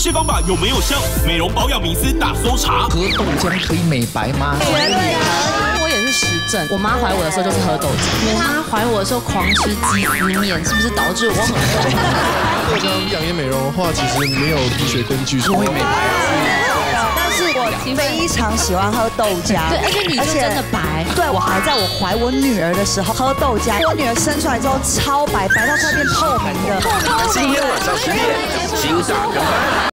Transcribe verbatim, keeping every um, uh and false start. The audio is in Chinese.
些方法有没有效？美容保养迷思大搜查。 喝豆浆可以美白吗？ 绝对啊！我也是实证，我妈怀我的时候就是喝豆浆，因为她怀我的时候狂吃鸡丝面，是不是导致我很饿？ 豆浆养颜美容的话，其实没有医学根据，是会美白啊。 但是我非常喜欢喝豆浆， 对，而且你是真的白。 对，我还在我怀我女儿的时候喝豆浆，我女儿生出来之后超白，白到快变透明的。 今天晚上十点，新大跟班。